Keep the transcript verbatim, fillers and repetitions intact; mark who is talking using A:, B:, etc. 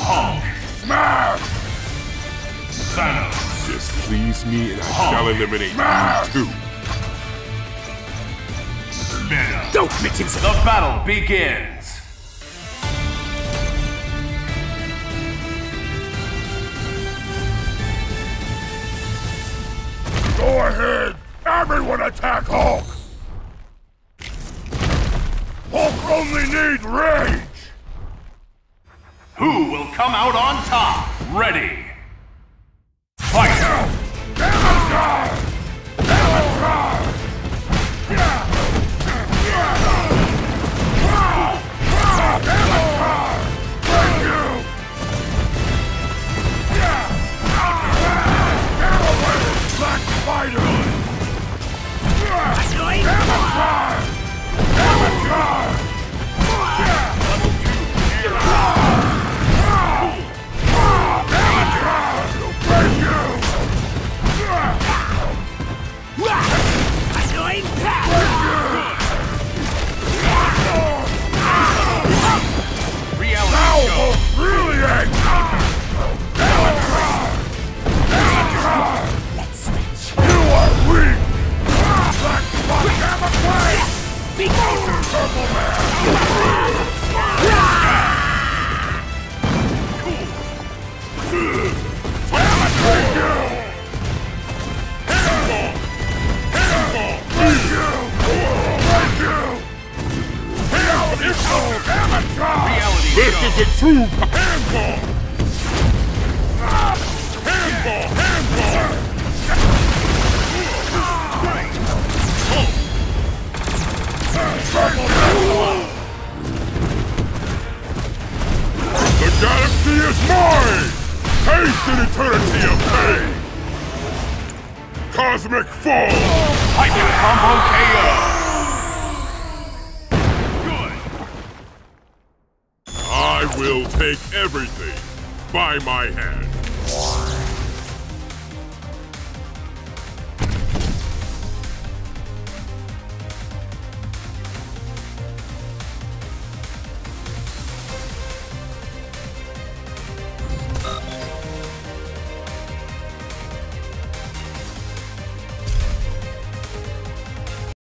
A: Hulk.
B: Smash!
A: Thanos.
B: Just please me and I
A: Hulk.
B: shall eliminate
A: Smash!
B: you too.
A: Venom.
C: Don't mix himself.
A: The battle begins.
B: Go ahead! Everyone attack Hulk! Hulk only needs rage!
A: Who will come out on top? Ready. Fight!
B: Avatar! Avatar! Avatar! Thank you! Black Spider! Avatar! Avatar! This is a true handball! Handball! Handball! The galaxy is mine! Taste an eternity of pain! Cosmic Fall!
A: Hyper Combo K O!
B: I will take everything by my hand.